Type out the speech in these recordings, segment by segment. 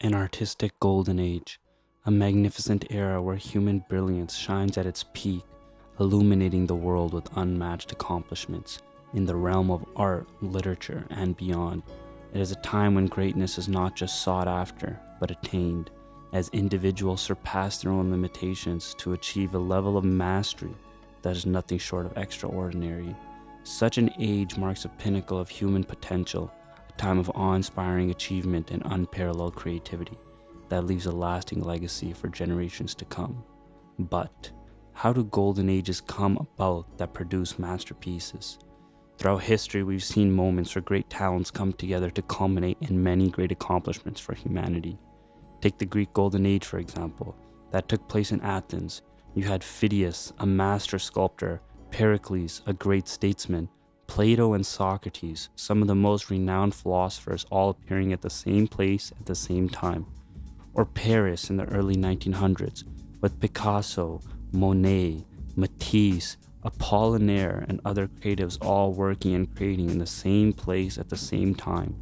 An artistic golden age, a magnificent era where human brilliance shines at its peak, illuminating the world with unmatched accomplishments in the realm of art, literature, and beyond. It is a time when greatness is not just sought after, but attained, as individuals surpass their own limitations to achieve a level of mastery that is nothing short of extraordinary. Such an age marks a pinnacle of human potential, a time of awe-inspiring achievement and unparalleled creativity that leaves a lasting legacy for generations to come. But how do golden ages come about that produce masterpieces? Throughout history, we've seen moments where great talents come together to culminate in many great accomplishments for humanity. Take the Greek Golden Age, for example, that took place in Athens. You had Phidias, a master sculptor, Pericles, a great statesman, Plato and Socrates, some of the most renowned philosophers, all appearing at the same place at the same time. Or Paris in the early 1900s, with Picasso, Monet, Matisse, Apollinaire, and other creatives all working and creating in the same place at the same time.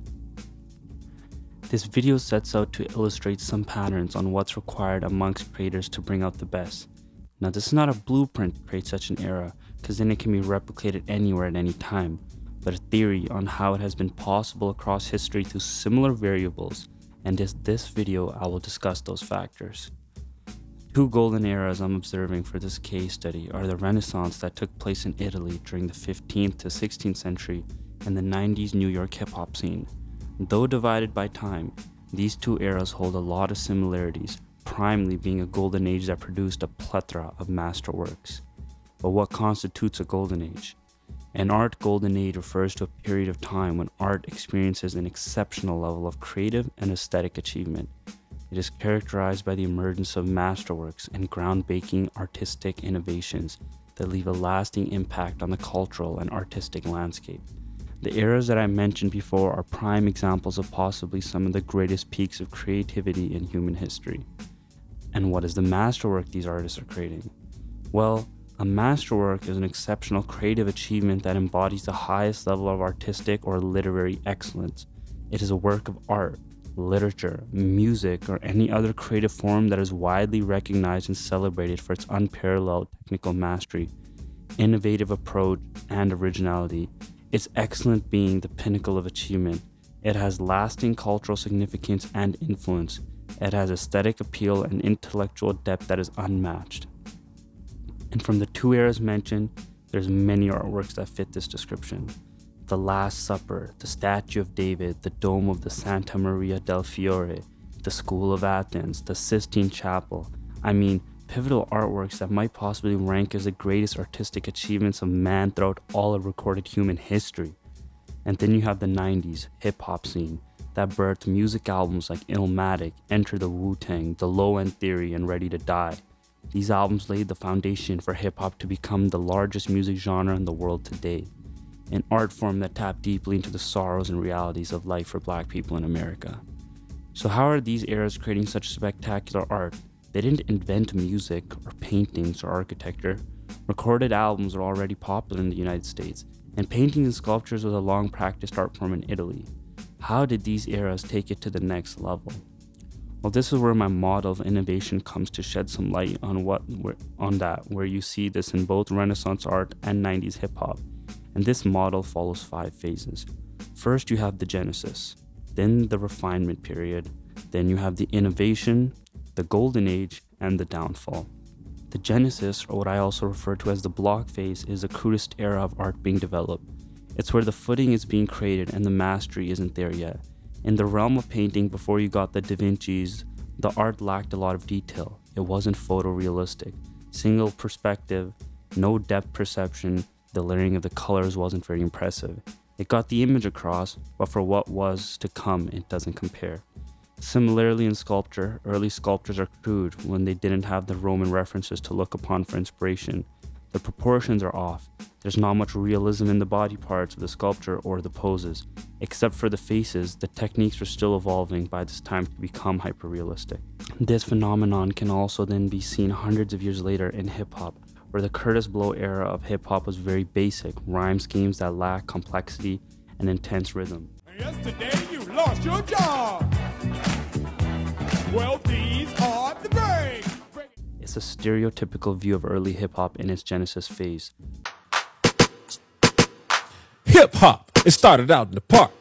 This video sets out to illustrate some patterns on what's required amongst creators to bring out the best. Now, this is not a blueprint to create such an era, because then it can be replicated anywhere at any time, but a theory on how it has been possible across history through similar variables, and in this video I will discuss those factors. Two golden eras I'm observing for this case study are the Renaissance that took place in Italy during the 15th to 16th century and the 90s New York hip-hop scene. Though divided by time, these two eras hold a lot of similarities, primarily being a golden age that produced a plethora of masterworks. But what constitutes a golden age? An art golden age refers to a period of time when art experiences an exceptional level of creative and aesthetic achievement. It is characterized by the emergence of masterworks and groundbreaking artistic innovations that leave a lasting impact on the cultural and artistic landscape. The eras that I mentioned before are prime examples of possibly some of the greatest peaks of creativity in human history. And what is the masterwork these artists are creating? Well, a masterwork is an exceptional creative achievement that embodies the highest level of artistic or literary excellence. It is a work of art, literature, music, or any other creative form that is widely recognized and celebrated for its unparalleled technical mastery, innovative approach, and originality. Its excellence being the pinnacle of achievement. It has lasting cultural significance and influence. It has aesthetic appeal and intellectual depth that is unmatched. And from the two eras mentioned, there's many artworks that fit this description. The Last Supper, the Statue of David, the Dome of the Santa Maria del Fiore, the School of Athens, the Sistine Chapel. I mean, pivotal artworks that might possibly rank as the greatest artistic achievements of man throughout all of recorded human history. And then you have the 90s hip-hop scene that birthed music albums like Illmatic, Enter the Wu-Tang, The Low End Theory, and Ready to Die. These albums laid the foundation for hip-hop to become the largest music genre in the world today, an art form that tapped deeply into the sorrows and realities of life for Black people in America. So how are these eras creating such spectacular art? They didn't invent music or paintings or architecture. Recorded albums are already popular in the United States, and paintings and sculptures was a long practiced art form in Italy. How did these eras take it to the next level? Well, this is where my model of innovation comes to shed some light on where you see this in both Renaissance art and 90s hip-hop. And this model follows 5 phases. First, you have the genesis, then the refinement period, then you have the innovation, the golden age, and the downfall. The genesis, or what I also refer to as the block phase, is the crudest era of art being developed. It's where the footing is being created and the mastery isn't there yet. In the realm of painting, before you got the Da Vinci's, the art lacked a lot of detail. It wasn't photorealistic. Single perspective, no depth perception, the layering of the colors wasn't very impressive. It got the image across, but for what was to come, it doesn't compare. Similarly in sculpture, early sculptures are crude when they didn't have the Roman references to look upon for inspiration. The proportions are off. There's not much realism in the body parts of the sculpture or the poses. Except for the faces, the techniques were still evolving by this time to become hyper-realistic. This phenomenon can also then be seen hundreds of years later in hip-hop, where the Curtis Blow era of hip-hop was very basic, rhyme schemes that lack complexity and intense rhythm. Yesterday you lost your job. Well, these are the breaks. It's a stereotypical view of early hip-hop in its genesis phase. Hip-hop, it started out in the park.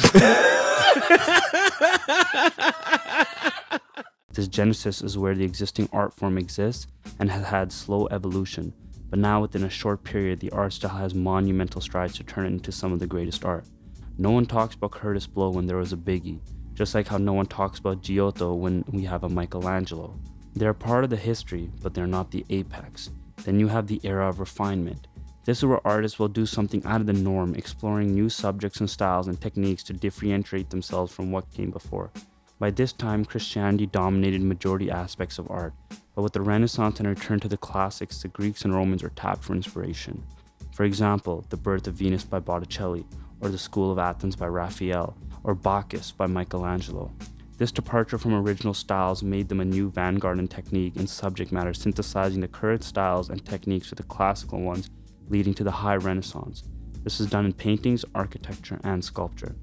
This genesis is where the existing art form exists and has had slow evolution, but now within a short period the art style has monumental strides to turn it into some of the greatest art. No one talks about Curtis Blow when there was a Biggie, just like how no one talks about Giotto when we have a Michelangelo. They're part of the history, but they're not the apex. Then you have the era of refinement. This is where artists will do something out of the norm, exploring new subjects and styles and techniques to differentiate themselves from what came before. By this time, Christianity dominated majority aspects of art, but with the Renaissance and a return to the classics, the Greeks and Romans were tapped for inspiration. For example, The Birth of Venus by Botticelli, or The School of Athens by Raphael, or Bacchus by Michelangelo. This departure from original styles made them a new vanguard in technique and subject matter, synthesizing the current styles and techniques with the classical ones, leading to the High Renaissance. This is done in paintings, architecture, and sculpture.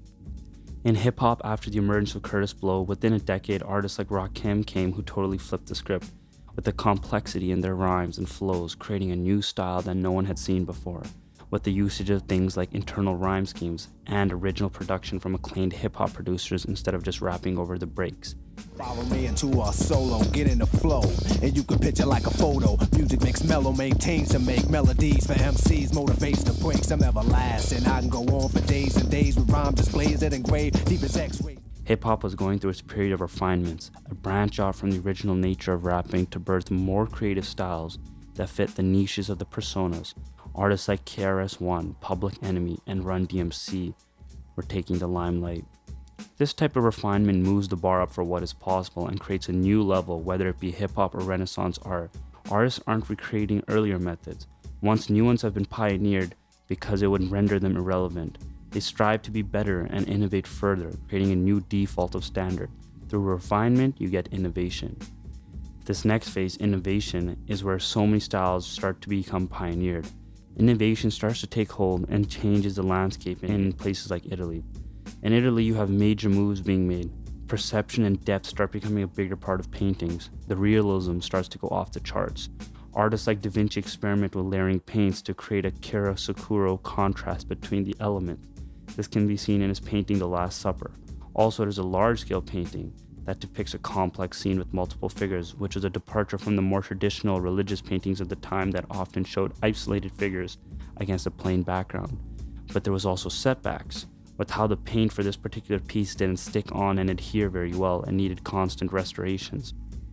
In hip-hop, after the emergence of Curtis Blow, within a decade, artists like Rakim came who totally flipped the script, with the complexity in their rhymes and flows, creating a new style that no one had seen before, with the usage of things like internal rhyme schemes and original production from acclaimed hip-hop producers instead of just rapping over the breaks. Follow me into a solo, get in the flow, and you can picture like a photo. Music makes mellow, maintains to make melodies for MCs, motivates to break some everlasting. I can go on for days and days with rhyme displays that engrave deep as X-ray. Hip-hop was going through its period of refinements, a branch out from the original nature of rapping to birth more creative styles that fit the niches of the personas. Artists like KRS-One, Public Enemy, and Run DMC were taking the limelight. This type of refinement moves the bar up for what is possible and creates a new level, whether it be hip-hop or Renaissance art. Artists aren't recreating earlier methods. Once new ones have been pioneered because it would render them irrelevant. They strive to be better and innovate further, creating a new default of standard. Through refinement, you get innovation. This next phase, innovation, is where so many styles start to become pioneered. Innovation starts to take hold and changes the landscape in places like Italy. In Italy, you have major moves being made. Perception and depth start becoming a bigger part of paintings. The realism starts to go off the charts. Artists like Da Vinci experiment with layering paints to create a chiaroscuro contrast between the elements. This can be seen in his painting The Last Supper. Also, there's a large-scale painting that depicts a complex scene with multiple figures, which is a departure from the more traditional religious paintings of the time that often showed isolated figures against a plain background. But there was also setbacks with how the paint for this particular piece didn't stick on and adhere very well and needed constant restorations.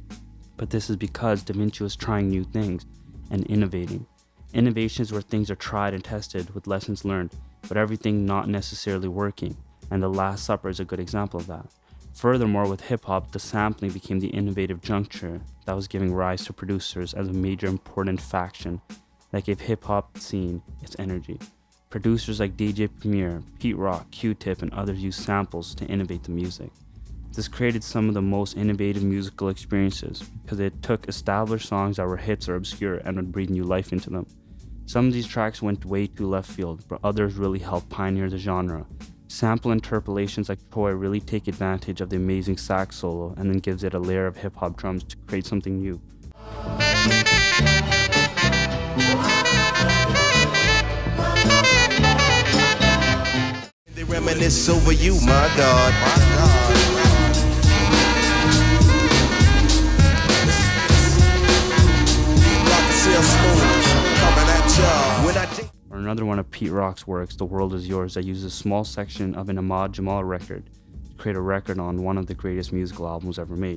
But this is because Da Vinci was trying new things and innovating. Innovation is where things are tried and tested with lessons learned, but everything not necessarily working, and The Last Supper is a good example of that. Furthermore, with hip-hop, the sampling became the innovative juncture that was giving rise to producers as a major important faction that gave hip-hop scene its energy. Producers like DJ Premier, Pete Rock, Q-Tip, and others used samples to innovate the music. This created some of the most innovative musical experiences because it took established songs that were hits or obscure and would breathe new life into them. Some of these tracks went way too left field, but others really helped pioneer the genre. Sample interpolations like Toy really take advantage of the amazing sax solo and then gives it a layer of hip-hop drums to create something new. They reminisce over you, my God. Or another one of Pete Rock's works, The World Is Yours, that uses a small section of an Ahmad Jamal record to create a record on one of the greatest musical albums ever made.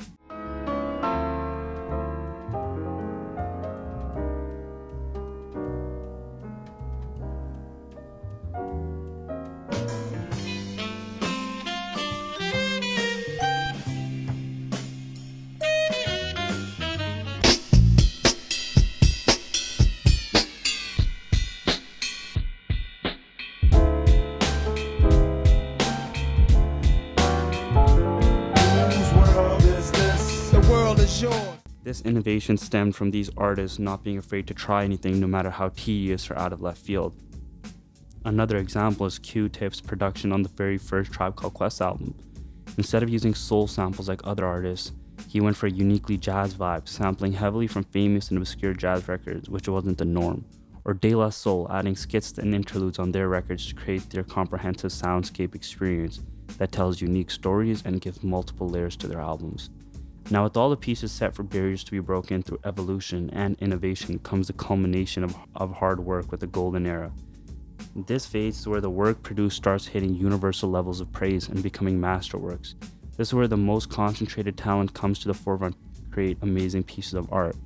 This innovation stemmed from these artists not being afraid to try anything no matter how tedious or out of left field. Another example is Q-Tip's production on the very first Tribe Called Quest album. Instead of using soul samples like other artists, he went for a uniquely jazz vibe, sampling heavily from famous and obscure jazz records, which wasn't the norm, or De La Soul adding skits and interludes on their records to create their comprehensive soundscape experience that tells unique stories and gives multiple layers to their albums. Now, with all the pieces set for barriers to be broken through evolution and innovation comes the culmination of hard work with the golden era. This phase is where the work produced starts hitting universal levels of praise and becoming masterworks. This is where the most concentrated talent comes to the forefront to create amazing pieces of art.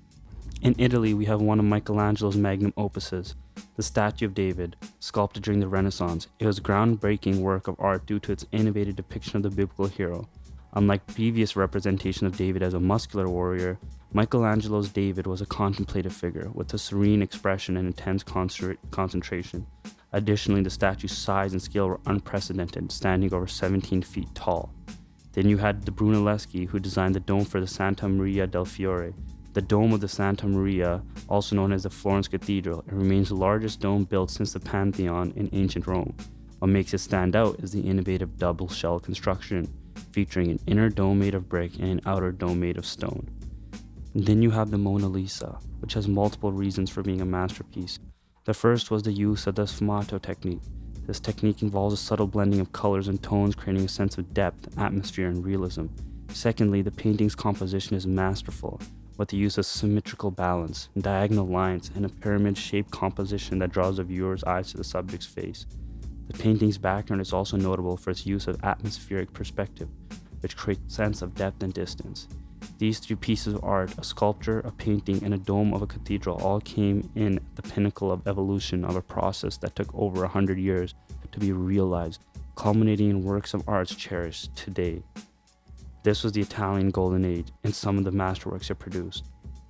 In Italy, we have one of Michelangelo's magnum opuses, the Statue of David, sculpted during the Renaissance. It was a groundbreaking work of art due to its innovative depiction of the biblical hero. Unlike previous representation of David as a muscular warrior, Michelangelo's David was a contemplative figure with a serene expression and intense concentration. Additionally, the statue's size and scale were unprecedented, standing over 17 feet tall. Then you had the Brunelleschi, who designed the dome for the Santa Maria del Fiore. The dome of the Santa Maria, also known as the Florence Cathedral, it remains the largest dome built since the Pantheon in ancient Rome. What makes it stand out is the innovative double shell construction, featuring an inner dome made of brick and an outer dome made of stone. Then you have the Mona Lisa, which has multiple reasons for being a masterpiece. The first was the use of the sfumato technique. This technique involves a subtle blending of colors and tones, creating a sense of depth, atmosphere, and realism. Secondly, the painting's composition is masterful, with the use of symmetrical balance, diagonal lines, and a pyramid-shaped composition that draws the viewer's eyes to the subject's face. The painting's background is also notable for its use of atmospheric perspective, which creates a sense of depth and distance. These three pieces of art, a sculpture, a painting, and a dome of a cathedral, all came in at the pinnacle of evolution of a process that took over 100 years to be realized, culminating in works of arts cherished today. This was the Italian Golden Age, and some of the masterworks it produced.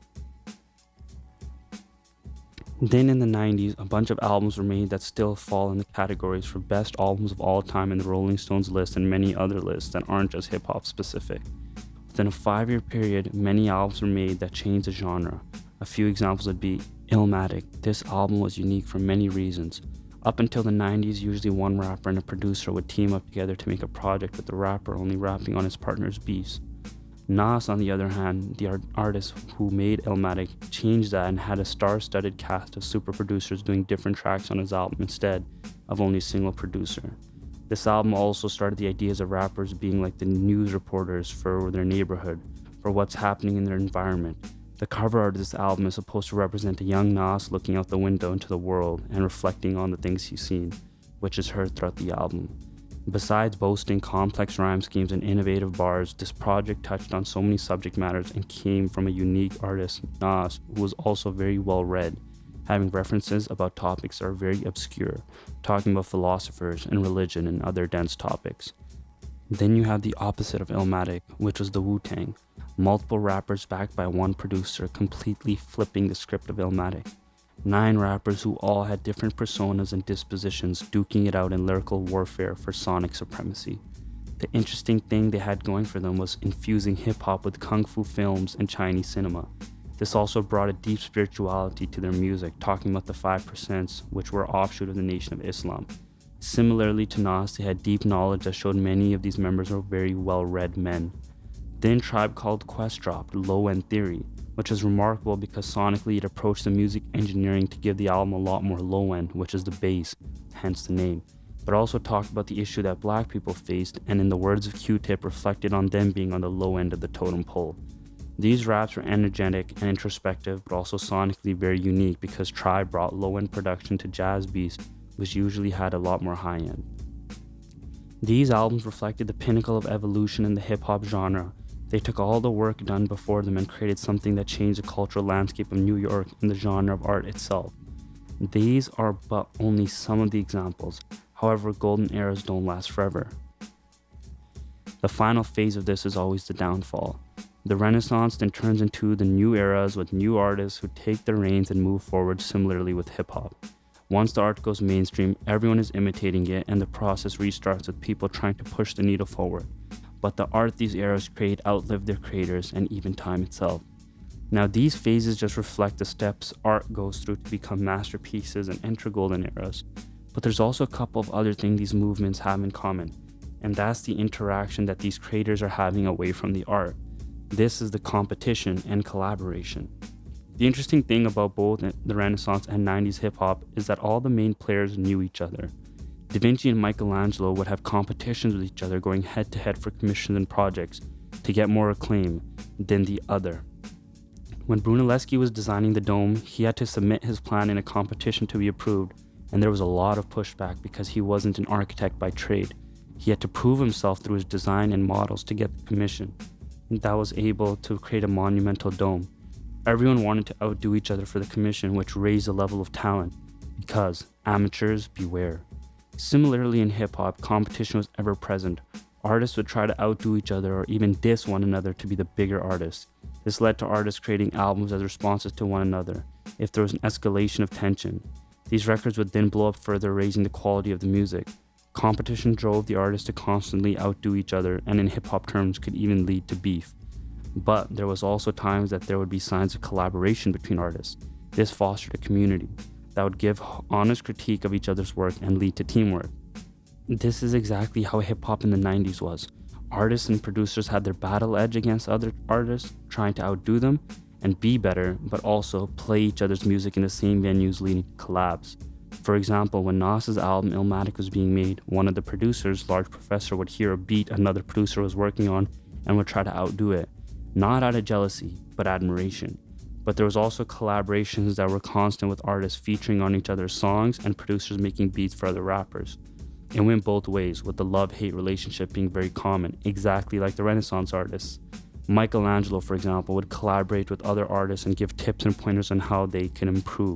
Then in the 90s, a bunch of albums were made that still fall in the categories for best albums of all time in the Rolling Stones list and many other lists that aren't just hip-hop specific. Within a 5-year period, many albums were made that changed the genre. A few examples would be Illmatic. This album was unique for many reasons. Up until the 90s, usually one rapper and a producer would team up together to make a project with the rapper only rapping on his partner's beats. Nas, on the other hand, the artist who made Illmatic, changed that and had a star-studded cast of super producers doing different tracks on his album instead of only a single producer. This album also started the ideas of rappers being like the news reporters for their neighborhood, for what's happening in their environment. The cover art of this album is supposed to represent a young Nas looking out the window into the world and reflecting on the things he's seen, which is heard throughout the album. Besides boasting complex rhyme schemes and innovative bars, this project touched on so many subject matters and came from a unique artist, Nas, who was also very well read, having references about topics that are very obscure, talking about philosophers and religion and other dense topics. Then you have the opposite of Illmatic, which was the Wu-Tang. Multiple rappers backed by one producer completely flipping the script of Illmatic. 9 rappers who all had different personas and dispositions duking it out in lyrical warfare for sonic supremacy. The interesting thing they had going for them was infusing hip-hop with kung fu films and Chinese cinema. This also brought a deep spirituality to their music, talking about the 5%, which were offshoot of the Nation of Islam. Similarly to Nas, they had deep knowledge that showed many of these members were very well-read men. Then Tribe Called Quest dropped Low End Theory, which is remarkable because sonically it approached the music engineering to give the album a lot more low end, which is the bass, hence the name, but also talked about the issue that black people faced, and in the words of Q-Tip, reflected on them being on the low end of the totem pole. These raps were energetic and introspective, but also sonically very unique because Tribe brought low-end production to jazz beats, which usually had a lot more high-end. These albums reflected the pinnacle of evolution in the hip-hop genre. They took all the work done before them and created something that changed the cultural landscape of New York and the genre of art itself. These are but only some of the examples. However, golden eras don't last forever. The final phase of this is always the downfall. The Renaissance then turns into the new eras with new artists who take the reins and move forward, similarly with hip-hop. Once the art goes mainstream, everyone is imitating it and the process restarts with people trying to push the needle forward. But the art these eras create outlived their creators and even time itself. Now these phases just reflect the steps art goes through to become masterpieces and enter golden eras. But there's also a couple of other things these movements have in common. and that's the interaction that these creators are having away from the art. This is the competition and collaboration. The interesting thing about both the Renaissance and 90s hip-hop is that all the main players knew each other. Da Vinci and Michelangelo would have competitions with each other, going head-to-head for commissions and projects to get more acclaim than the other. When Brunelleschi was designing the dome, he had to submit his plan in a competition to be approved, and there was a lot of pushback because he wasn't an architect by trade. He had to prove himself through his design and models to get the commission that was able to create a monumental dome. Everyone wanted to outdo each other for the commission, which raised the level of talent, because amateurs beware. Similarly in hip-hop, competition was ever present. Artists would try to outdo each other or even diss one another to be the bigger artist. This led to artists creating albums as responses to one another, if there was an escalation of tension. These records would then blow up further, raising the quality of the music. Competition drove the artists to constantly outdo each other, and in hip-hop terms could even lead to beef. But there was also times that there would be signs of collaboration between artists. This fostered a community that would give honest critique of each other's work and lead to teamwork. This is exactly how hip-hop in the 90s was. Artists and producers had their battle edge against other artists, trying to outdo them and be better, but also play each other's music in the same venues, leading to collabs. For example, when Nas's album Illmatic was being made, one of the producers, Large Professor, would hear a beat another producer was working on and would try to outdo it. Not out of jealousy, but admiration. But there was also collaborations that were constant, with artists featuring on each other's songs and producers making beats for other rappers. It went both ways, with the love-hate relationship being very common, exactly like the Renaissance artists. Michelangelo, for example, would collaborate with other artists and give tips and pointers on how they can improve.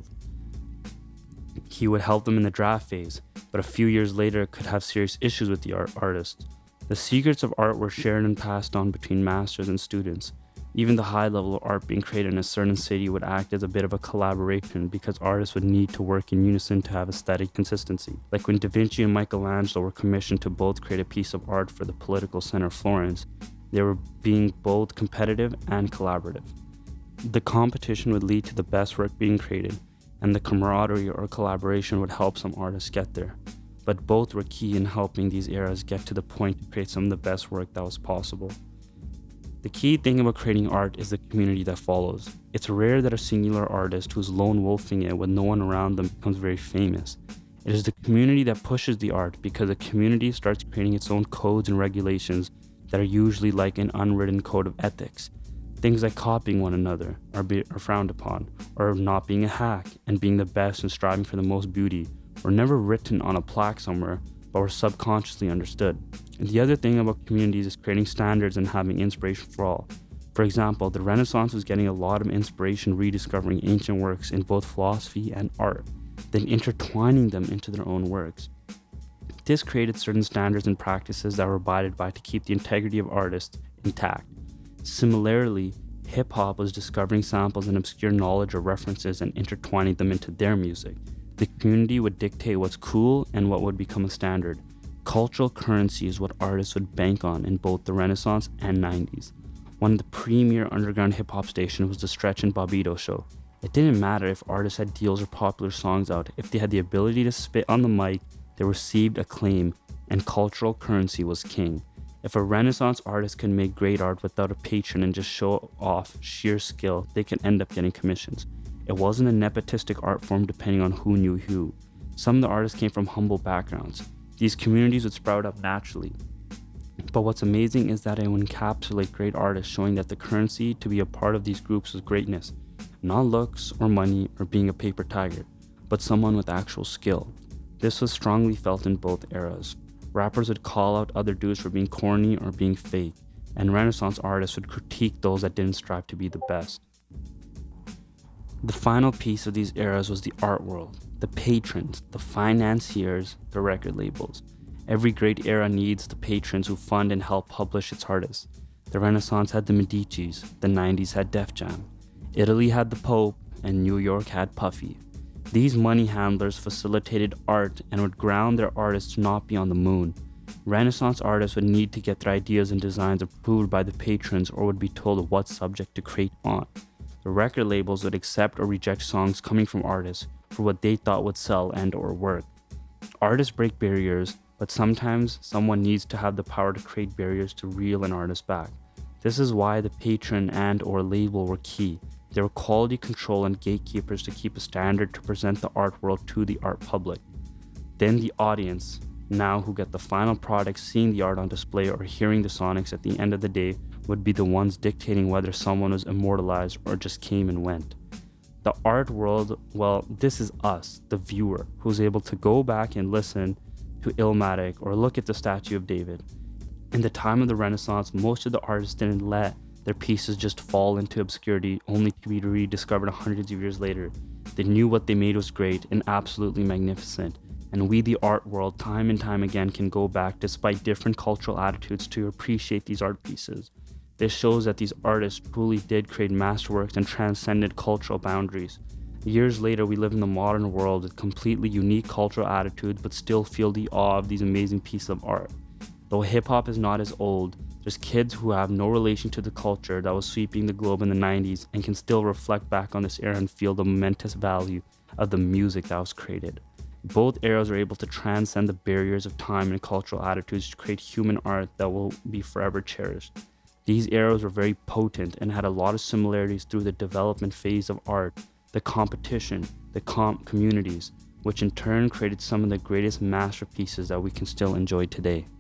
He would help them in the draft phase, but a few years later could have serious issues with the artist. The secrets of art were shared and passed on between masters and students. Even the high level of art being created in a certain city would act as a bit of a collaboration, because artists would need to work in unison to have aesthetic consistency. Like when Da Vinci and Michelangelo were commissioned to both create a piece of art for the political center of Florence, they were being both competitive and collaborative. The competition would lead to the best work being created, and the camaraderie or collaboration would help some artists get there. But both were key in helping these eras get to the point to create some of the best work that was possible. The key thing about creating art is the community that follows. It's rare that a singular artist who's lone wolfing it with no one around them becomes very famous. It is the community that pushes the art, because the community starts creating its own codes and regulations that are usually like an unwritten code of ethics. Things like copying one another are frowned upon, or not being a hack and being the best and striving for the most beauty were never written on a plaque somewhere, but were subconsciously understood. And the other thing about communities is creating standards and having inspiration for all. For example, the Renaissance was getting a lot of inspiration rediscovering ancient works in both philosophy and art, then intertwining them into their own works. This created certain standards and practices that were abided by to keep the integrity of artists intact. Similarly, hip-hop was discovering samples and obscure knowledge or references and intertwining them into their music. The community would dictate what's cool and what would become a standard. Cultural currency is what artists would bank on in both the Renaissance and 90s. One of the premier underground hip-hop stations was the Stretch and Bobbito show. It didn't matter if artists had deals or popular songs out. If they had the ability to spit on the mic, they received acclaim, and cultural currency was king. If a Renaissance artist can make great art without a patron and just show off sheer skill, they can end up getting commissions. It wasn't a nepotistic art form depending on who knew who. Some of the artists came from humble backgrounds. These communities would sprout up naturally. But what's amazing is that it would encapsulate great artists, showing that the currency to be a part of these groups was greatness. Not looks or money or being a paper tiger, but someone with actual skill. This was strongly felt in both eras. Rappers would call out other dudes for being corny or being fake, and Renaissance artists would critique those that didn't strive to be the best. The final piece of these eras was the art world, the patrons, the financiers, the record labels. Every great era needs the patrons who fund and help publish its artists. The Renaissance had the Medicis, the 90s had Def Jam, Italy had the Pope, and New York had Puffy. These money handlers facilitated art and would ground their artists to not be on the moon. Renaissance artists would need to get their ideas and designs approved by the patrons, or would be told what subject to create on. The record labels would accept or reject songs coming from artists for what they thought would sell and or work. Artists break barriers, but sometimes someone needs to have the power to create barriers to reel an artist back. This is why the patron and or label were key. They were quality control and gatekeepers to keep a standard to present the art world to the art public. Then the audience, now who get the final product, seeing the art on display or hearing the sonics at the end of the day, would be the ones dictating whether someone was immortalized or just came and went. The art world, well, this is us, the viewer, who's able to go back and listen to Illmatic or look at the Statue of David. In the time of the Renaissance, most of the artists didn't let their pieces just fall into obscurity only to be rediscovered hundreds of years later. They knew what they made was great and absolutely magnificent. And we, the art world, time and time again can go back despite different cultural attitudes to appreciate these art pieces. This shows that these artists truly did create masterworks and transcended cultural boundaries. Years later, we live in the modern world with completely unique cultural attitudes but still feel the awe of these amazing pieces of art. Though hip-hop is not as old, there's kids who have no relation to the culture that was sweeping the globe in the 90s and can still reflect back on this era and feel the momentous value of the music that was created. Both eras are able to transcend the barriers of time and cultural attitudes to create human art that will be forever cherished. These eras were very potent and had a lot of similarities through the development phase of art, the competition, the communities, which in turn created some of the greatest masterpieces that we can still enjoy today.